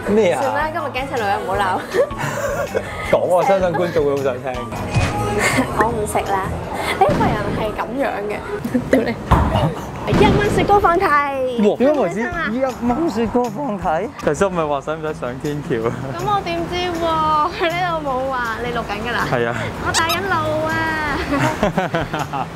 咩啊？ 算啦，今日驚赤女人唔好鬧。 講我相信觀眾會好想聽。 我唔食啦，呢個人係咁樣嘅。屌你！1蚊雪糕放題。 哇！點解為止開心啊 1蚊雪糕放題？其實我咪話使唔使上天橋啊？ 咁我點知喎？佢呢度冇話你錄緊㗎啦。 係啊。 我帶緊路啊！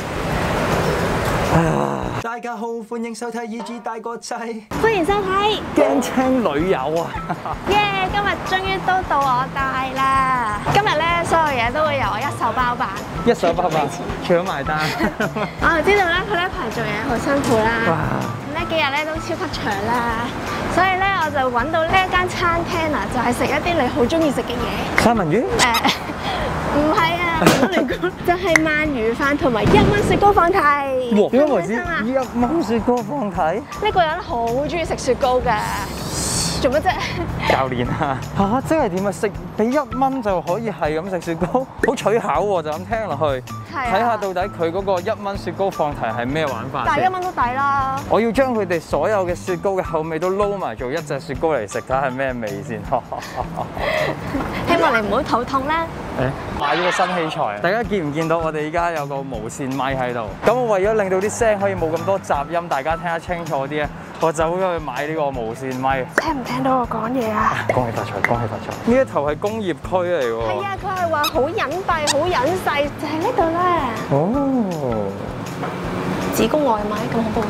大家好，歡迎收睇《EG 大個仔》， 歡迎收睇驚青女友啊！ 耶！今日終於都到我帶啦。今日咧，所有嘢都會由我一手包辦。 一手包辦，搶埋單。 我就知道咧，佢呢排做嘢好辛苦啦。 哇！ 呢幾日咧都超級長啦，所以咧我就揾到呢一間餐廳啊，就係食一啲你好中意食嘅嘢。 三文魚？ 唔係啊，唔好亂講，就係鰻魚飯同埋1蚊雪糕放題。 哇！點解為止1蚊雪糕放題？ 呢個人好中意食雪糕㗎，做乜啫？ 教練啊！嚇，即係點啊？食俾1蚊就可以係咁食雪糕，好取巧喎！就咁聽落去，睇下到底佢嗰個1蚊雪糕放題係咩玩法先。 但係1蚊都抵啦。 我要將佢哋所有嘅雪糕嘅口味都撈埋做一隻雪糕嚟食，睇下係咩味先。 希望你唔好肚痛啦。 買咗個新器材，大家見唔見到我哋而家有個無線咪喺度？咁我為咗令到啲聲可以冇咁多雜音，大家聽得清楚啲咧，我走咗去買呢個無線咪。 聽唔聽到我講嘢啊？ 恭喜發財，恭喜發財！呢一頭係工業區嚟喎。 係啊，佢係話好隱蔽、好隱世，就係呢度啦。 哦， 子宮外賣咁恐怖。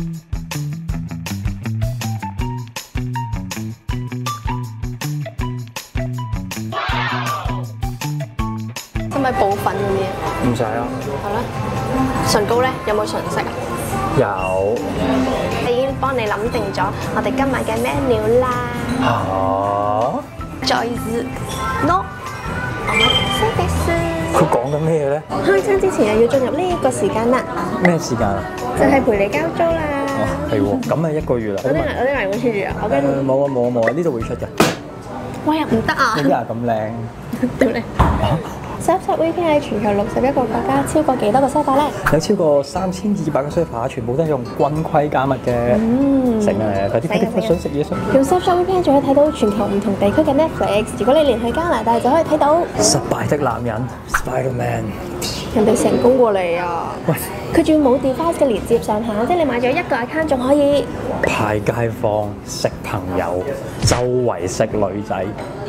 係咪補粉嗰啲啊？ 唔使啊。 好啦，唇膏咧有冇唇色啊？ 有。 我已經幫你諗定咗我哋今日嘅 menu 啦。 嚇 ？Joyce no，我們食的是。 佢講緊咩咧？ 開餐之前又要進入呢個時間啦。 咩時間啊？ 就係陪你交租啦。 哦，係喎，咁咪1個月啦。 我啲埋會出住啊！我跟冇啊冇啊冇啊，呢度會出嘅。 喂，又唔得啊！ 你啲牙咁靚。 屌你！Surfshark VPN 喺全球61個國家，超過幾多個 server 咧？ 有超過3200個 server，全部都係用軍規加密嘅。成啊！快啲想食嘢想。 用 Surfshark VPN 仲可以睇到全球唔同地區嘅 Netflix。如果你連去加拿大就可以睇到。 失敗的男人 Spiderman。 人哋成功過你啊！ 喂， 佢仲要冇 device 嘅連接上限，即係你買咗1個 account 仲可以派街坊、識朋友、周圍識女仔。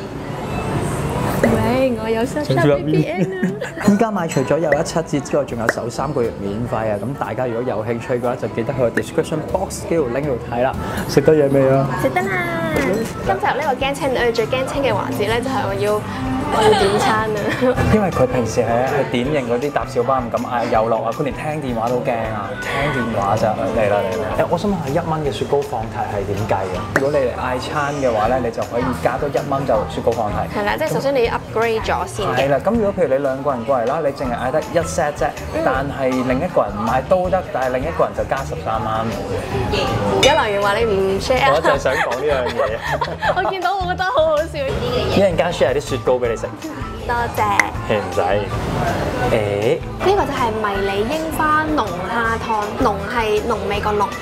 喂，我有 Surfshark VPN 啊！ 依家買除咗有17折之外，仲有首3個月免費啊！咁大家如果有興趣嘅話，就記得去 description box 嗰條 link 度睇啦。食得嘢未啊？ 食得啦！今集呢個驚青女最驚青嘅環節咧，就係我要點餐啊！ 因為佢平時係典型嗰啲搭小巴唔敢嗌有落啊，佢連聽電話都驚啊！聽電話就嚟啦！我想問下1蚊嘅雪糕放題係點計啊？如果你嚟嗌餐嘅話咧，你就可以加多1蚊就雪糕放題。 係啦，即係首先你要 upgrade 咗先嘅。 係啦，咁如果譬如你2個人過嚟啦，你淨係嗌得1 set 啫，但係另一個人唔買都得，但係另一個人就加13蚊。 有留言話你唔 share， 我就係想講呢樣嘢。 我見到我覺得好好笑啲嘅嘢。 一陣間 share 啲雪糕俾你食。 多謝。 唔使。 呢個就係迷你櫻花龍蝦湯，龍係濃味個龍。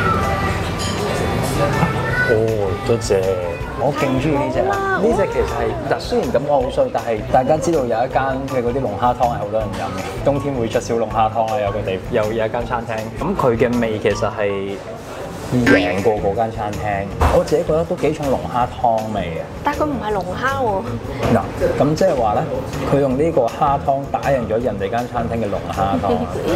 哦，多謝。我勁中意呢隻啦，呢隻其實係嗱，雖然咁我好衰，但係大家知道有一間嘅嗰啲龍蝦湯係好多人飲嘅，冬天會出小龍蝦湯啦，有一間餐廳，咁佢嘅味其實係贏過嗰間餐廳，我自己覺得都幾重龍蝦湯味嘅。但係佢唔係龍蝦喎。嗱，咁即係話咧，佢用呢個蝦湯打贏咗人哋間餐廳嘅龍蝦湯。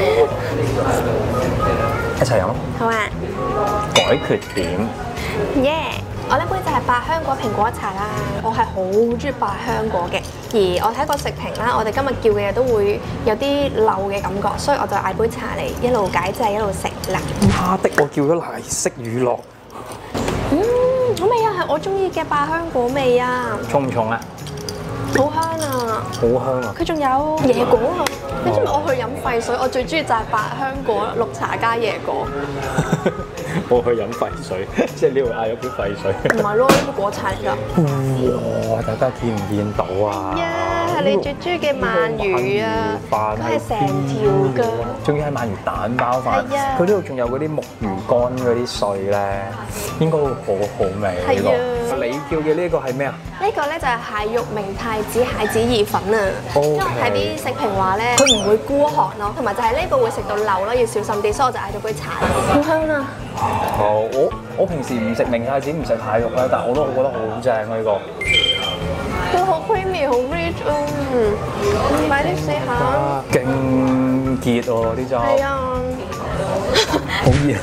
一齊飲咯。好啊。改缺點。耶！我呢杯就係百香果蘋果茶啦，我係好中意百香果嘅。而我睇過食評啦，我哋今日叫嘅嘢都會有啲漏嘅感覺，所以我就嗌杯茶嚟一路解劑一路食啦。媽的，我叫咗奶昔乳酪。好味啊，係我中意嘅百香果味啊。重唔重啊？好香啊！好香啊！佢仲有椰果啊！你知唔知我去飲廢水，我最中意就係百香果綠茶加椰果。我去飲廢水，即係呢度嗌咗杯廢水。唔係咯，呢杯果茶嚟㗎。哇！大家見唔見到啊？ 係你最中意嘅鰻魚啊！佢係成條㗎， 仲要係鰻魚蛋包飯。 係啊， 佢呢度仲有嗰啲木魚乾嗰啲碎咧，應該會好好味呢個。你叫嘅呢個係咩啊？ 呢個咧就係蟹肉明太子蟹子意粉啊！因為睇啲食評話咧，佢唔會孤寒咯，同埋就係呢個會食到漏咯，要小心啲，所以我就嗌咗杯茶。好香啊！ 我平時唔食明太子唔食蟹肉咧，但係我都覺得好正啊呢個。 佢好 creamy 好 rich 啊！快啲試下。 勁結喎呢汁。 係啊。 好熱。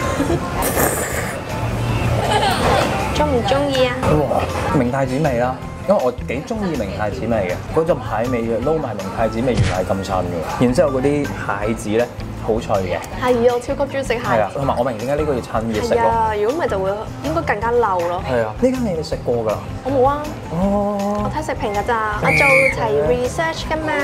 中唔中意啊？ 哇！明太子味啦，因為我幾中意明太子味嘅，嗰陣蟹味嘅撈埋明太子味原來係咁襯嘅，然之後嗰啲蟹子咧好脆嘅。係啊，我超級中意食蟹。係啊，同埋我明點解呢個要趁熱食咯。係啊，如果唔係就會應該更加漏咯。係啊，呢間你食過㗎？我冇啊。哦。我睇食評㗎咋，我做齊 research 㗎嘛。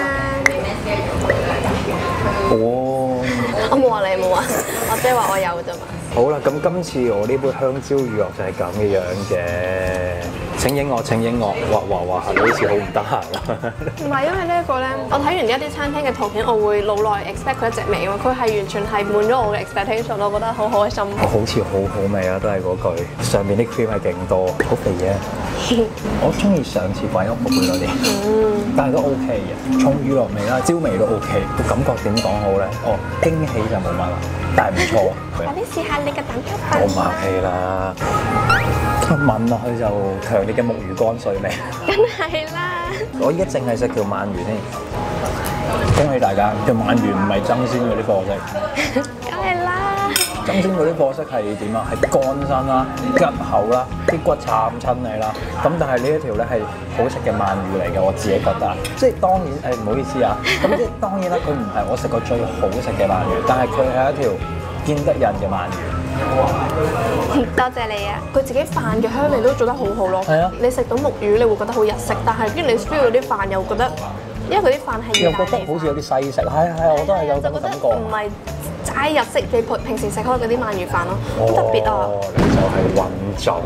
哦。我冇話你冇啊，我即係話我有啫嘛。好啦，咁今次我呢杯香蕉乳酪就係咁嘅樣嘅。請影我，請影我。哇！你好似好唔得閒啊。唔係，因為呢一個咧，我睇完一啲餐廳嘅圖片，我會腦內 expect 佢一隻味喎。佢係完全係滿咗我嘅 expectation，我覺得好開心。好似好好味啊，都係嗰句。上面啲 cream 係勁多，好肥嘅。我中意上次鬼屋嗰杯嗰啲，但係都 OK 嘅。重乳酪味啦，蕉味都 OK。個感覺點講好咧？哦，驚喜就冇乜啦，但係唔錯。快啲試下你嘅蛋撻飯。好客氣啦。聞落去就強烈嘅木魚乾碎味。梗係啦！我依家淨係食條鰻魚添。恭喜大家，條鰻魚唔係爭鮮嗰啲貨色。梗係啦！爭鮮嗰啲貨色係點啊？係乾身啦、吉口啦、啲骨慘親你啦。咁但係呢一條咧係好食嘅鰻魚嚟嘅，我自己覺得。即係當然唔好意思啊。咁即係當然啦，佢唔係我食過最好食嘅鰻魚，但係佢係一條見得人嘅鰻魚。多謝你啊！佢自己飯嘅香味都做得好好咯。係啊！你食到木魚，你會覺得好日式，但係跟住你 feel 到啲飯又覺得，因為佢啲飯係又覺得好似有啲西式。係，我都係有咁嘅感覺。唔係齋日式，你平時食開嗰啲鰻魚飯咯，好特別啊！你就係混種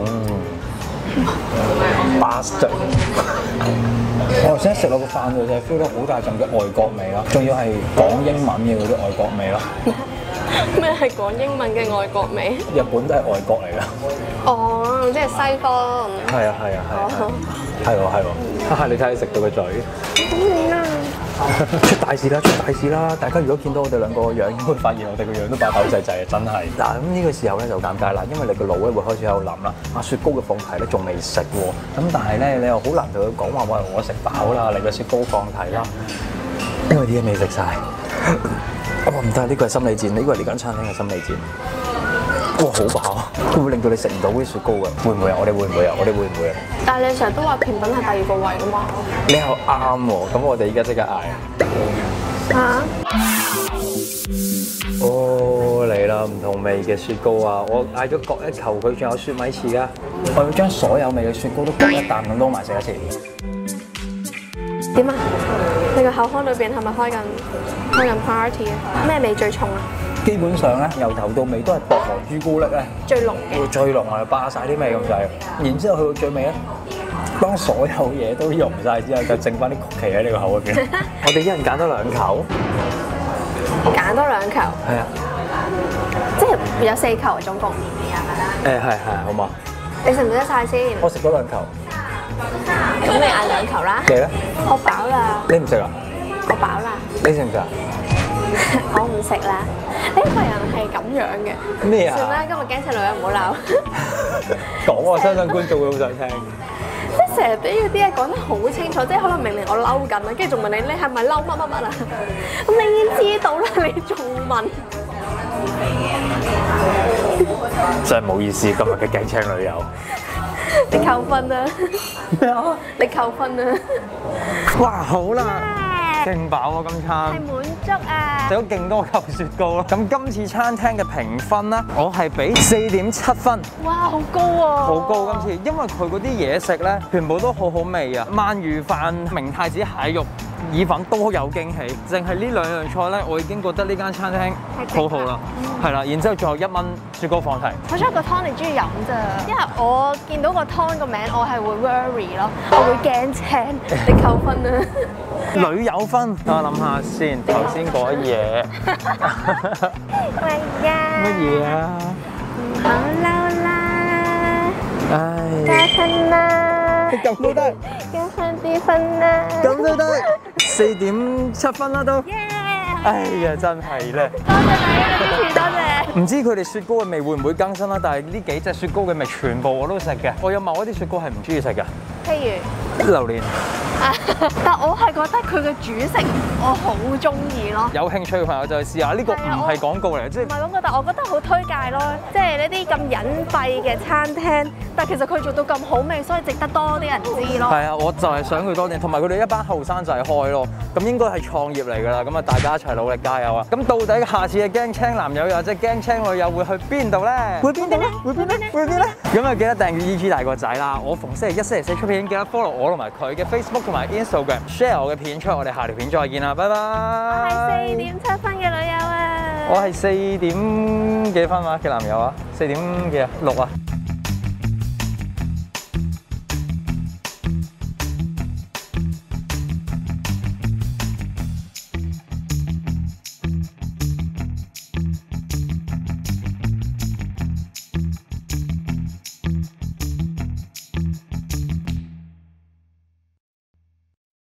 bastard。我頭先食落個飯度就係 feel 到好大陣嘅外國味咯，仲要係講英文嘅嗰啲外國味咯。咩係講英文嘅外國味？日本都係外國嚟㗎。哦，即係西方。係啊。係喎，你睇你食到個嘴。出大事啦！大家如果見到我哋兩個樣，應該會發現我哋個樣都爆口滯滯啊！真係。嗱，咁呢個時候咧就尷尬啦，因為你個腦咧會開始喺度諗啦。雪糕嘅放題咧仲未食喎，咁但係咧你又好難同佢講話，喂，我食飽啦，你個雪糕放題啦，因為啲嘢未食晒。我唔得，呢個係心理戰，呢個係呢間餐廳嘅心理戰。哇，好飽，會唔會令到你食唔到啲雪糕㗎？會唔會啊？我哋會唔會啊？但係你成日都話甜品係第二個位㗎嘛？你又啱喎，咁我哋而家即刻嗌。嚇！哦，嚟啦，唔同味嘅雪糕啊！我嗌咗各一球，佢仲有雪米糍㗎。我要將所有味嘅雪糕都各一啖咁撈埋食一次。點啊？你個口腔裏邊係咪開緊 party 啊？咩味最重啊？基本上咧，由頭到尾都係薄荷朱古力咧最濃嘅，最濃啊，霸晒啲味咁滯。然之後去到最尾咧，當所有嘢都溶晒之後，就剩翻啲曲奇喺你個口入邊。我哋一人揀多2球，揀多2球。係啊，即係有4球總共。係，好嘛？你食唔食得晒先？我食咗2球。咁你嗌2球啦。你咧？我飽啦。你唔食啊？我飽啦。你食唔食啊？我唔食啦。呢個人係咁樣嘅。咩啊？算啦，今日驚死女人唔好鬧。講啊，相信觀眾會好想聽。即係成日俾嗰啲嘢講得好清楚，即係可能明明我嬲緊啦，跟住仲問你係咪嬲乜啊？咁你已經知道啦，你仲問？真係冇意思，今日嘅鏡青女友。你扣分啦！咩啊？你扣分啦！哇，好啦，勁飽喎今餐。係滿足啊！食咗勁多嚿雪糕咯。咁今次餐廳嘅評分咧，我係俾4.7分。哇，好高喎！好高今次，因為佢嗰啲嘢食咧，全部都好好味啊！鰻魚飯、明太子蟹肉意粉都有驚喜，淨係呢兩樣菜咧，我已經覺得呢間餐廳好好啦，係啦，然之後仲有1蚊雪糕放題。 好彩個湯你中意飲咋，因為我見到個湯個名，我係會 worry 咯，我會驚青，你扣分啊！ 女友分，等我諗下先，頭先嗰嘢喂呀！ 乜嘢啊？ 唔好嬲啦！ 唉， 加分啦！ 咁都得， 加翻啲分啦！ 咁都得，4.7分啦都。哎呀，真係咧！ 多謝大家嘅支持，多謝。 唔知佢哋雪糕嘅味會唔會更新啦？但係呢幾隻雪糕嘅味全部我都食嘅。我有某一啲雪糕係唔中意食嘅， 譬如榴蓮。 但我係覺得佢嘅主食我好中意咯。 有興趣嘅朋友就去試下，呢個唔係廣告嚟，即係唔係廣告，但我覺得好推介咯。即係呢啲咁隱蔽嘅餐廳，但其實佢做到咁好味，所以值得多啲人知咯。 係啊，我就係想佢多啲，同埋佢哋一班後生仔開咯，咁應該係創業嚟㗎啦。咁啊，大家一齊努力加油啊！咁到底下次嘅驚青男友又或者驚青女友會去邊度咧？會邊度咧？會邊咧？會邊咧？咁啊，記得訂閱 EG 大個仔啦！我逢星期一、星期四出片，記得 follow 我同埋佢嘅 Facebook 同埋 Instagram，share 我嘅片出，我哋下條片再見啦，拜拜！ 我係4.7分嘅女友啊！ 我係4點幾分啊嘅男友啊，4點幾啊？6啊！